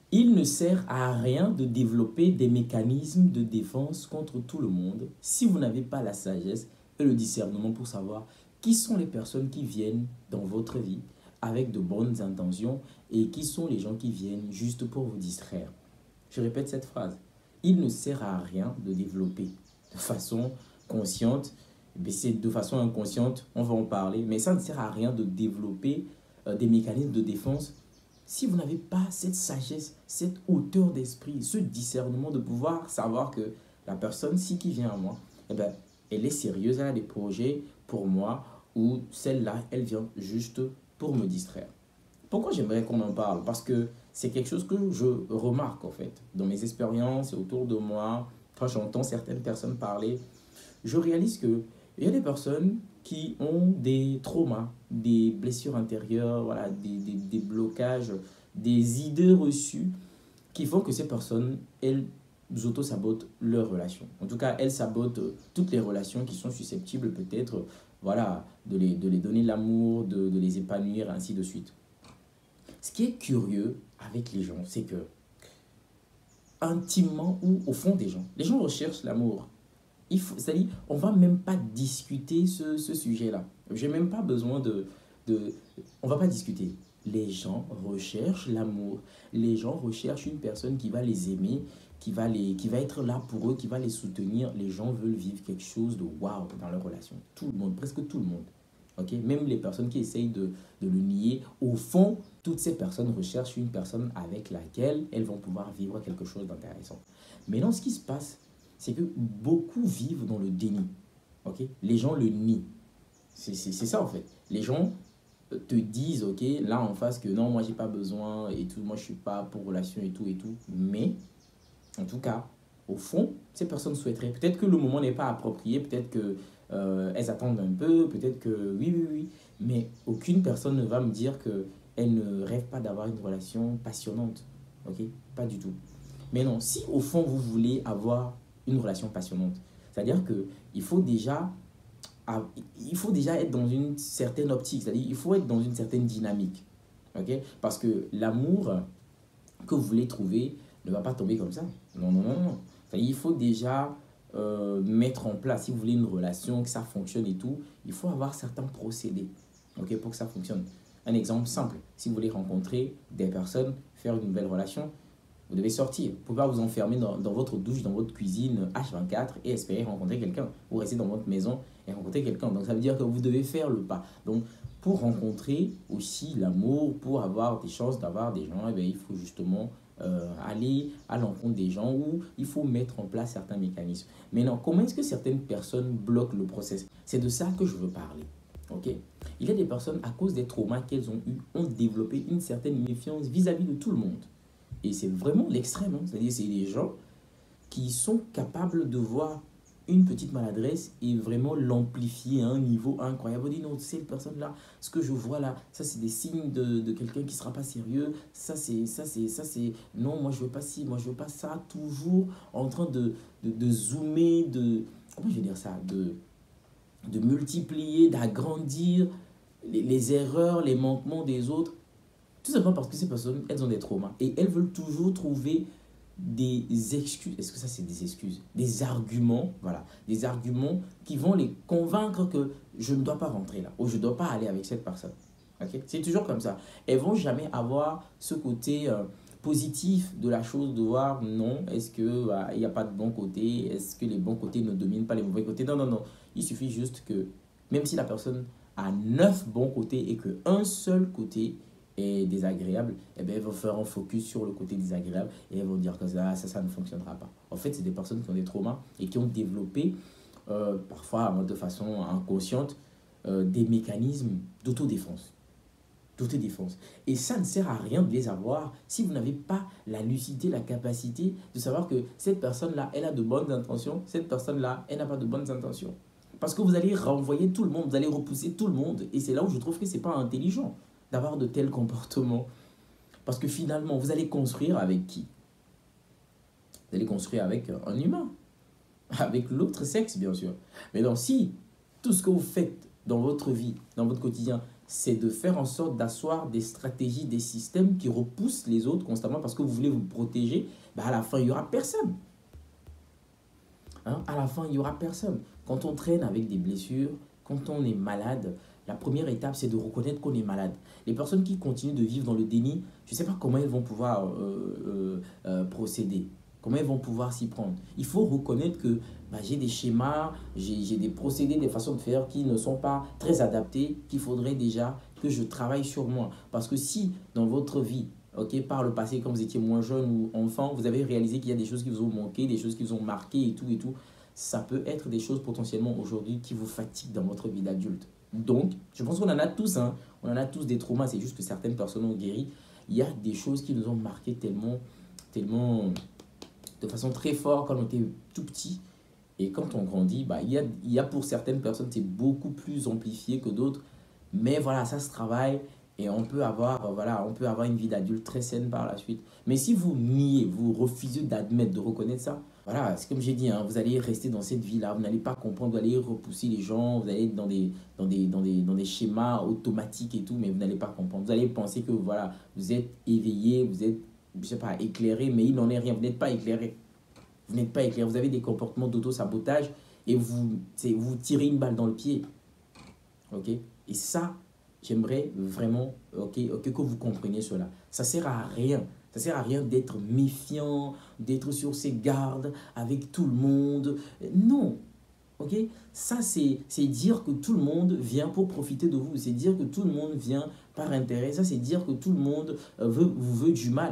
Il ne sert à rien de développer des mécanismes de défense contre tout le monde si vous n'avez pas la sagesse et le discernement pour savoir qui sont les personnes qui viennent dans votre vie avec de bonnes intentions et qui sont les gens qui viennent juste pour vous distraire. Je répète cette phrase. Il ne sert à rien de développer de façon consciente, mais c'est de façon inconsciente, on va en parler, mais ça ne sert à rien de développer des mécanismes de défense si vous n'avez pas cette sagesse, cette hauteur d'esprit, ce discernement de pouvoir savoir que la personne-ci qui vient à moi, eh ben, elle est sérieuse, elle a des projets pour moi, ou celle-là, elle vient juste pour me distraire. Pourquoi j'aimerais qu'on en parle? Parce que c'est quelque chose que je remarque en fait dans mes expériences et autour de moi. Quand j'entends certaines personnes parler, je réalise que il y a des personnes qui ont des traumas, des blessures intérieures, voilà, des blocages, des idées reçues qui font que ces personnes, elles auto-sabotent leurs relations. En tout cas, elles sabotent toutes les relations qui sont susceptibles peut-être, voilà, de les donner de l'amour, de les épanouir, ainsi de suite. Ce qui est curieux avec les gens, c'est que intimement ou au fond des gens, les gens recherchent l'amour. C'est-à-dire, on ne va même pas discuter ce sujet-là. J'ai même pas besoin de... On ne va pas discuter. Les gens recherchent l'amour. Les gens recherchent une personne qui va les aimer, qui va être là pour eux, qui va les soutenir. Les gens veulent vivre quelque chose de waouh dans leur relation. Tout le monde, presque tout le monde. Ok, même les personnes qui essayent de le nier, au fond, toutes ces personnes recherchent une personne avec laquelle elles vont pouvoir vivre quelque chose d'intéressant. Mais non, ce qui se passe, c'est que beaucoup vivent dans le déni. Ok, les gens le nient. C'est ça en fait. Les gens te disent, ok, là en face que non, moi j'ai pas besoin et tout, moi je suis pas pour relation et tout et tout. Mais en tout cas, au fond, ces personnes souhaiteraient. Peut-être que le moment n'est pas approprié, peut-être que elles attendent un peu, peut-être que oui, oui, oui. Mais aucune personne ne va me dire que elle ne rêve pas d'avoir une relation passionnante. Ok? Pas du tout. Mais non, si au fond vous voulez avoir une relation passionnante, c'est-à-dire que il faut déjà, il faut déjà être dans une certaine optique, c'est-à-dire il faut être dans une certaine dynamique. Ok? Parce que l'amour que vous voulez trouver ne va pas tomber comme ça. Non, non, non, non. Il faut déjà mettre en place, si vous voulez une relation, que ça fonctionne et tout, il faut avoir certains procédés, ok, pour que ça fonctionne. Un exemple simple, si vous voulez rencontrer des personnes, faire une nouvelle relation, vous devez sortir. Vous ne pouvez pas vous enfermer dans votre douche, dans votre cuisine H24 et espérer rencontrer quelqu'un. Vous restez dans votre maison et rencontrer quelqu'un. Donc ça veut dire que vous devez faire le pas. Donc pour rencontrer aussi l'amour, pour avoir des chances d'avoir des gens, eh bien, il faut justement aller à l'encontre des gens où il faut mettre en place certains mécanismes. Maintenant, comment est-ce que certaines personnes bloquent le process? C'est de ça que je veux parler. Ok? Il y a des personnes, à cause des traumas qu'elles ont eus, ont développé une certaine méfiance vis-à-vis de tout le monde. Et c'est vraiment l'extrême. Hein. C'est-à-dire, c'est des gens qui sont capables de voir une petite maladresse et vraiment l'amplifier à un niveau incroyable. On dit non, cette personne-là, ce que je vois là, ça c'est des signes de quelqu'un qui ne sera pas sérieux. Non, moi je veux pas ci, moi je veux pas ça. Toujours en train de zoomer, comment je vais dire ça, de multiplier, d'agrandir les erreurs, les manquements des autres. Tout simplement parce que ces personnes, elles ont des traumas et elles veulent toujours trouver des excuses. Est-ce que ça, c'est des excuses? Des arguments, voilà. Des arguments qui vont les convaincre que je ne dois pas rentrer là ou je ne dois pas aller avec cette personne. Okay? C'est toujours comme ça. Elles vont jamais avoir ce côté positif de la chose, de voir non, est-ce qu'il n'y a pas de bon côté? Est-ce que les bons côtés ne dominent pas les mauvais côtés? Non, non, non. Il suffit juste que, même si la personne a 9 bons côtés et qu'un seul côté est désagréable, eh bien, elles vont faire un focus sur le côté désagréable et elles vont dire que ça ne fonctionnera pas. En fait, c'est des personnes qui ont des traumas et qui ont développé, parfois de façon inconsciente, des mécanismes d'autodéfense. D'autodéfense. Et ça ne sert à rien de les avoir si vous n'avez pas la lucidité, la capacité de savoir que cette personne-là, elle a de bonnes intentions, cette personne-là, elle n'a pas de bonnes intentions. Parce que vous allez renvoyer tout le monde, vous allez repousser tout le monde. Et c'est là où je trouve que ce n'est pas intelligent d'avoir de tels comportements. Parce que finalement, vous allez construire avec qui? Vous allez construire avec un humain. Avec l'autre sexe, bien sûr. Mais donc, si tout ce que vous faites dans votre vie, dans votre quotidien, c'est de faire en sorte d'asseoir des stratégies, des systèmes qui repoussent les autres constamment parce que vous voulez vous protéger. Bah à la fin, il n'y aura personne. Hein? À la fin, il n'y aura personne. Quand on traîne avec des blessures, quand on est malade, la première étape, c'est de reconnaître qu'on est malade. Les personnes qui continuent de vivre dans le déni, je ne sais pas comment elles vont pouvoir procéder, comment elles vont pouvoir s'y prendre. Il faut reconnaître que bah, j'ai des schémas, j'ai des procédés, des façons de faire qui ne sont pas très adaptés, qu'il faudrait déjà que je travaille sur moi. Parce que si dans votre vie, ok, par le passé, quand vous étiez moins jeune ou enfant, vous avez réalisé qu'il y a des choses qui vous ont manqué, des choses qui vous ont marqué et tout, ça peut être des choses potentiellement aujourd'hui qui vous fatiguent dans votre vie d'adulte. Donc, je pense qu'on en a tous, hein. On en a tous des traumas, c'est juste que certaines personnes ont guéri. Il y a des choses qui nous ont marqué tellement, de façon très forte quand on était tout petit. Et quand on grandit, bah, il y a pour certaines personnes, c'est beaucoup plus amplifié que d'autres. Mais voilà, ça se travaille et on peut avoir, voilà, on peut avoir une vie d'adulte très saine par la suite. Mais si vous niez, vous refusez d'admettre, de reconnaître ça, voilà, c'est comme j'ai dit, hein, vous allez rester dans cette vie-là, vous n'allez pas comprendre, vous allez repousser les gens, vous allez être dans des schémas automatiques et tout, mais vous n'allez pas comprendre. Vous allez penser que voilà, vous êtes éveillé, vous êtes, je sais pas, éclairé, mais il n'en est rien, vous n'êtes pas éclairé. Vous n'êtes pas éclairé, vous avez des comportements d'auto-sabotage et vous tirez une balle dans le pied. Ok? Et ça, j'aimerais vraiment que vous compreniez cela. Ça ne sert à rien. Ça ne sert à rien d'être méfiant, d'être sur ses gardes avec tout le monde. Non. Ok? Ça, c'est dire que tout le monde vient pour profiter de vous. C'est dire que tout le monde vient par intérêt. Ça, c'est dire que tout le monde vous veut du mal.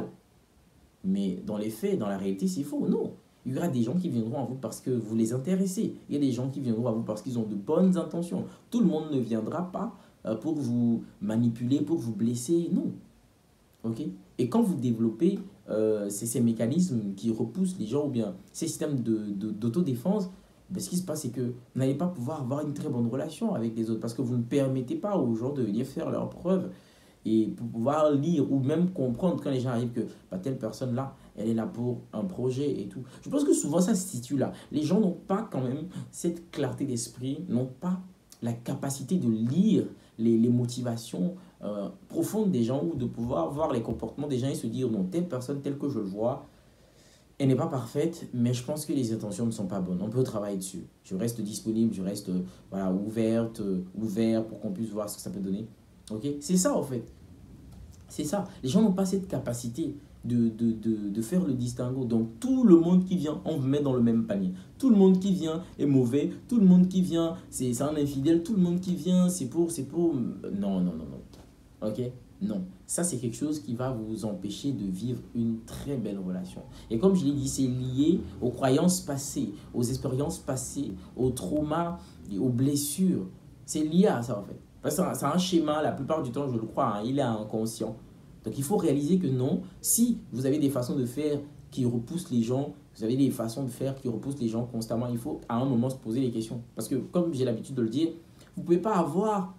Mais dans les faits, dans la réalité, c'est faux. Non. Il y aura des gens qui viendront à vous parce que vous les intéressez. Il y a des gens qui viendront à vous parce qu'ils ont de bonnes intentions. Tout le monde ne viendra pas pour vous manipuler, pour vous blesser. Non. Ok? Et quand vous développez ces mécanismes qui repoussent les gens ou bien ces systèmes d'autodéfense, ben, ce qui se passe, c'est que vous n'allez pas pouvoir avoir une très bonne relation avec les autres parce que vous ne permettez pas aux gens de venir faire leurs preuves et pour pouvoir lire ou même comprendre quand les gens arrivent que bah, telle personne-là, elle est là pour un projet et tout. Je pense que souvent ça se situe là. Les gens n'ont pas quand même cette clarté d'esprit, n'ont pas la capacité de lire les motivations profondes des gens ou de pouvoir voir les comportements des gens et se dire non, telle personne telle que je le vois, elle n'est pas parfaite, mais je pense que les intentions ne sont pas bonnes. On peut travailler dessus. Je reste disponible, je reste voilà, ouvert pour qu'on puisse voir ce que ça peut donner. Ok? C'est ça en fait. C'est ça. Les gens n'ont pas cette capacité de faire le distinguo. Donc, tout le monde qui vient, on met dans le même panier. Tout le monde qui vient est mauvais. Tout le monde qui vient, c'est un infidèle. Tout le monde qui vient, c'est pour... Non, non, non, non. Ok? Non. Ça, c'est quelque chose qui va vous empêcher de vivre une très belle relation. Et comme je l'ai dit, c'est lié aux croyances passées, aux expériences passées, aux traumas, et aux blessures. C'est lié à ça, en fait. Parce que c'est un schéma, la plupart du temps, je le crois, hein, il est inconscient. Donc il faut réaliser que non, si vous avez des façons de faire qui repoussent les gens, vous avez des façons de faire qui repoussent les gens constamment, il faut à un moment se poser les questions. Parce que comme j'ai l'habitude de le dire, vous ne pouvez pas avoir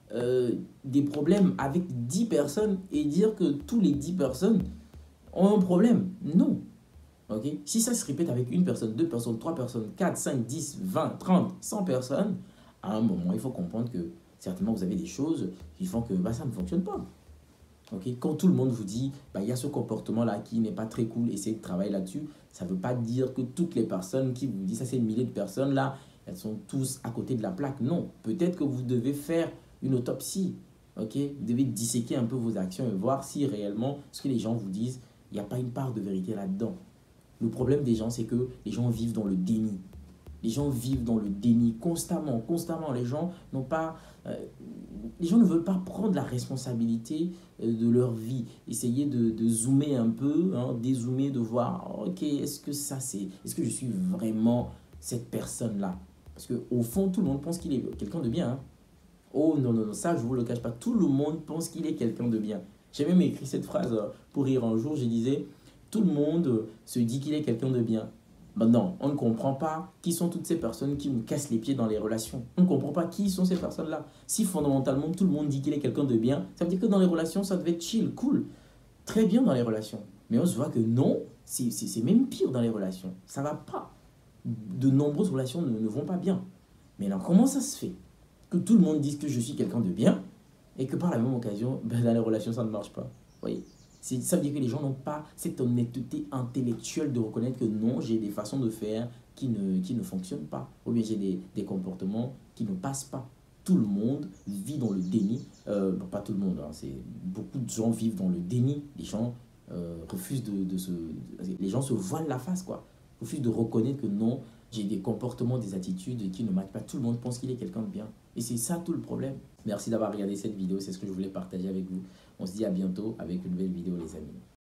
des problèmes avec 10 personnes et dire que tous les 10 personnes ont un problème. Non. Okay? Si ça se répète avec une personne, deux personnes, trois personnes, 4, 5, 10, 20, 30, 100 personnes, à un moment, il faut comprendre que certainement vous avez des choses qui font que bah, ça ne fonctionne pas. Okay? Quand tout le monde vous dit bah, il y a ce comportement-là qui n'est pas très cool, essayez de travailler là-dessus, ça ne veut pas dire que toutes les personnes qui vous disent ça, c'est une milliers de personnes là, elles sont tous à côté de la plaque. Non, peut-être que vous devez faire une autopsie. Okay? Vous devez disséquer un peu vos actions et voir si réellement ce que les gens vous disent, il n'y a pas une part de vérité là-dedans. Le problème des gens, c'est que les gens vivent dans le déni. Les gens vivent dans le déni constamment, constamment. Les gens n'ont pas, les gens ne veulent pas prendre la responsabilité de leur vie. Essayer de zoomer un peu, hein, dézoomer, de voir, ok, est-ce que je suis vraiment cette personne-là? Parce qu'au fond, tout le monde pense qu'il est quelqu'un de bien. Hein. Oh non, non, non, ça, je ne vous le cache pas. Tout le monde pense qu'il est quelqu'un de bien. J'ai même écrit cette phrase pour rire un jour. Je disais, tout le monde se dit qu'il est quelqu'un de bien. Maintenant, on ne comprend pas qui sont toutes ces personnes qui nous cassent les pieds dans les relations. On ne comprend pas qui sont ces personnes-là. Si fondamentalement tout le monde dit qu'il est quelqu'un de bien, ça veut dire que dans les relations, ça devait être chill, cool, très bien dans les relations. Mais on se voit que non, c'est même pire dans les relations. Ça ne va pas. De nombreuses relations ne vont pas bien. Mais alors, comment ça se fait que tout le monde dise que je suis quelqu'un de bien et que par la même occasion, ben, dans les relations, ça ne marche pas. Vous voyez? Ça veut dire que les gens n'ont pas cette honnêteté intellectuelle de reconnaître que non, j'ai des façons de faire qui ne fonctionnent pas. Ou bien j'ai des comportements qui ne passent pas. Tout le monde vit dans le déni. Bon, pas tout le monde, hein, beaucoup de gens vivent dans le déni. Les gens refusent de se... Les gens se voilent la face, quoi. Refusent de reconnaître que non, j'ai des comportements, des attitudes qui ne matchent pas. Tout le monde pense qu'il est quelqu'un de bien. Et c'est ça tout le problème. Merci d'avoir regardé cette vidéo. C'est ce que je voulais partager avec vous. On se dit à bientôt avec une nouvelle vidéo, les amis.